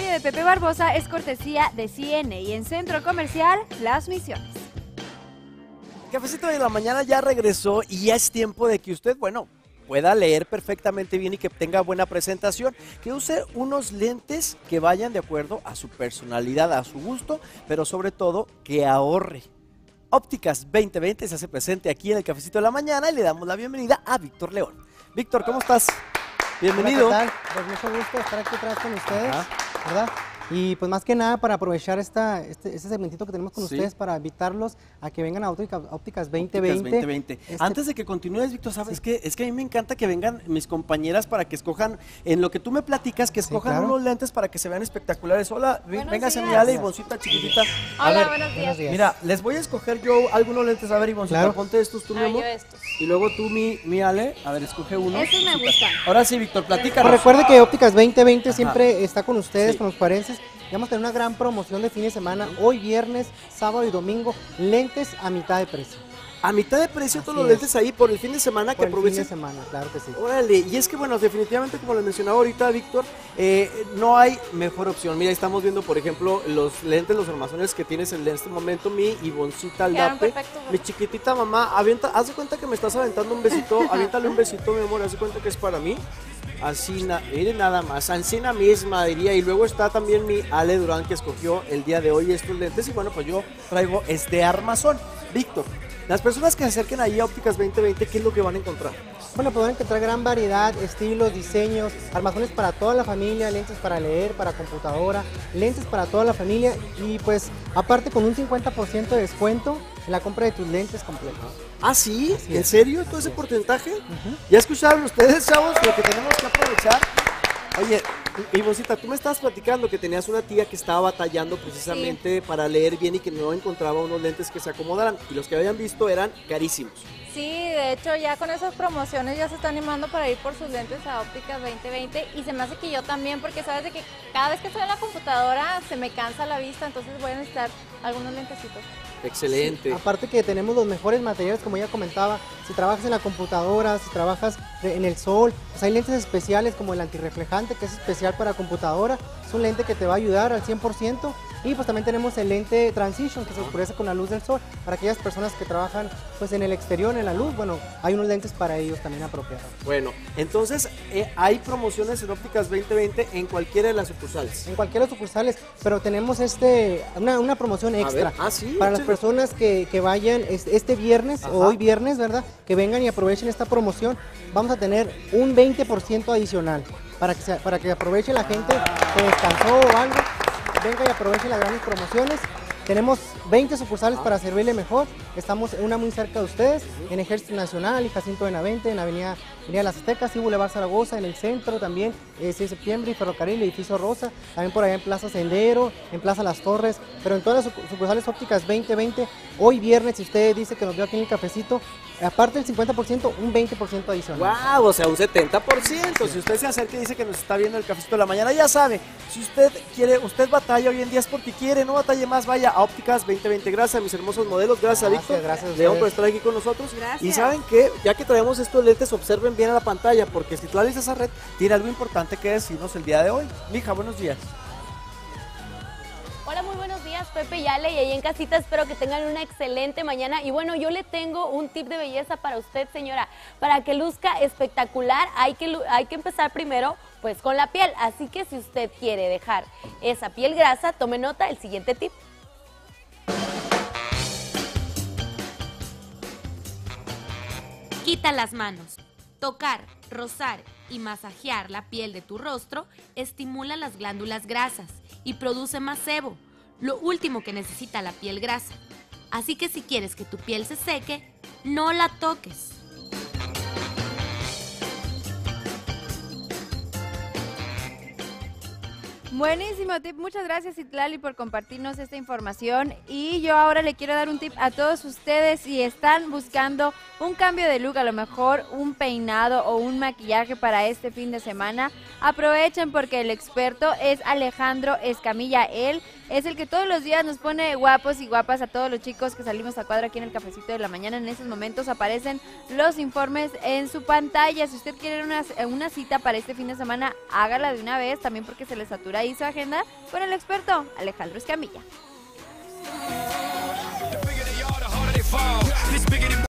comentario de Pepe Barbosa es cortesía de CN y en Centro Comercial Las Misiones. Cafecito de la Mañana ya regresó y ya es tiempo de que usted, bueno, pueda leer perfectamente bien y que tenga buena presentación, que use unos lentes que vayan de acuerdo a su personalidad, a su gusto, pero sobre todo que ahorre. Ópticas 2020 se hace presente aquí en el Cafecito de la Mañana y le damos la bienvenida a Víctor León. Víctor, ¿cómo estás? Bienvenido. Hola, ¿qué tal? Pues mucho gusto estar aquí atrás con ustedes, Ajá. ¿verdad? Y pues más que nada para aprovechar este segmentito que tenemos con Sí. ustedes para invitarlos a que vengan a Ópticas 2020. Ópticas 2020. Antes de que continúes, Víctor, ¿sabes Sí. qué? Es que a mí me encanta que vengan mis compañeras para que escojan, en lo que tú me platicas, que escojan claro. unos lentes para que se vean espectaculares. Hola, Buenos véngase mi días. Ale, Ivoncita chiquitita. A Hola, ver, buenos días. mira, les voy a escoger yo algunos lentes. A ver, Ivoncita, Claro. ponte estos tú, mi amor. yo estos. Y luego tú, mi Ale. A ver, escoge uno. Estos me gustan. Ahora sí, Víctor, platícanos. Pues recuerde que Ópticas 2020 Ajá. siempre está con ustedes, Sí. con los cuarenses. Y vamos a tener una gran promoción de fin de semana, hoy viernes, sábado y domingo, lentes a mitad de precio. A mitad de precio todos Así los es. lentes ahí por el fin de semana, que Por el fin de aprovechen. semana, claro que sí. Órale, y es que bueno, definitivamente como lo mencionaba ahorita Víctor, no hay mejor opción. Mira, estamos viendo por ejemplo los lentes, los armazones que tienes en este momento, mi Ivoncita Quedaron Aldape, perfectos, mi chiquitita mamá, haz de cuenta que me estás aventando un besito, aviéntale un besito mi amor, haz de cuenta que es para mí. Así, mire nada más, Ancina misma diría, y luego está también mi Ale Durán que escogió el día de hoy estos lentes y bueno, pues yo traigo este armazón. Víctor, las personas que se acerquen ahí a Ópticas 2020, ¿qué es lo que van a encontrar? Bueno, podrán encontrar gran variedad, estilos, diseños, armazones para toda la familia, lentes para leer, para computadora, lentes para toda la familia y pues aparte con un 50% de descuento en la compra de tus lentes completos. ¿Ah, sí? Así ¿En es. serio? ¿Todo ese porcentaje? ¿Ya escucharon ustedes, chavos, lo que tenemos que aprovechar? Oye, Ivoncita, tú me estabas platicando que tenías una tía que estaba batallando precisamente para leer bien y que no encontraba unos lentes que se acomodaran y los que habían visto eran carísimos. Sí, de hecho ya con esas promociones ya se está animando para ir por sus lentes a Ópticas 2020 y se me hace que yo también porque sabes de que cada vez que estoy en la computadora se me cansa la vista, entonces voy a necesitar algunos lentecitos. Excelente. Aparte que tenemos los mejores materiales, como ya comentaba, si trabajas en la computadora, si trabajas en el sol, pues hay lentes especiales como el antirreflejante, que es especial para computadora, es un lente que te va a ayudar al 100%, y pues también tenemos el lente Transition, que se oscurece con la luz del sol, para aquellas personas que trabajan pues en el exterior, en la luz, bueno, hay unos lentes para ellos también apropiados. Bueno, entonces hay promociones en Ópticas 2020 en cualquiera de las sucursales. En cualquiera de las sucursales, pero tenemos una promoción extra. ver, sí, para las échale. personas que vayan este viernes Ajá. o hoy viernes, ¿verdad? Que vengan y aprovechen esta promoción. Vamos a tener un 20% adicional para que aproveche la gente que descansó o algo. Venga y aproveche las grandes promociones. Tenemos 20 sucursales para servirle mejor. Estamos una muy cerca de ustedes, en Ejército Nacional y Jacinto Benavente, en la avenida Las Aztecas y Boulevard Zaragoza, en el centro también, 6 de septiembre y Ferrocarril, Edificio Rosa, también por allá en Plaza Sendero, en Plaza Las Torres, pero en todas las sucursales Ópticas 2020, hoy viernes, si usted dice que nos vio aquí en el cafecito, aparte del 50%, un 20% adicional. ¡Wow! O sea, un 70%. Si usted se acerca y dice que nos está viendo el Cafecito de la Mañana, ya sabe, si usted quiere, usted batalla hoy en día es porque quiere, no batalle más, vaya a Ópticas 2020. Gracias a mis hermosos modelos, gracias a Víctor, gracias a León por ustedes. estar aquí con nosotros. Gracias. Y saben que, ya que traemos estos lentes, observen bien a la pantalla, porque Citlali César Red tiene algo importante que decirnos el día de hoy. Mija, buenos días. Hola, muy buenos días, Pepe y Ale, y ahí en casita espero que tengan una excelente mañana. Y bueno, yo le tengo un tip de belleza para usted, señora. Para que luzca espectacular, hay que empezar primero pues con la piel. Así que si usted quiere dejar esa piel grasa, tome nota del siguiente tip. Quita las manos. Tocar, rozar y masajear la piel de tu rostro estimula las glándulas grasas y produce más sebo, lo último que necesita la piel grasa. Así que si quieres que tu piel se seque, no la toques. Buenísimo tip, muchas gracias Citlali por compartirnos esta información y yo ahora le quiero dar un tip a todos ustedes si están buscando un cambio de look, a lo mejor un peinado o un maquillaje para este fin de semana, aprovechen porque el experto es Alejandro Escamilla, él es el que todos los días nos pone guapos y guapas a todos los chicos que salimos a cuadro aquí en el Cafecito de la Mañana. En esos momentos aparecen los informes en su pantalla. Si usted quiere una cita para este fin de semana, hágala de una vez, también porque se le satura ahí su agenda con el experto Alejandro Escamilla.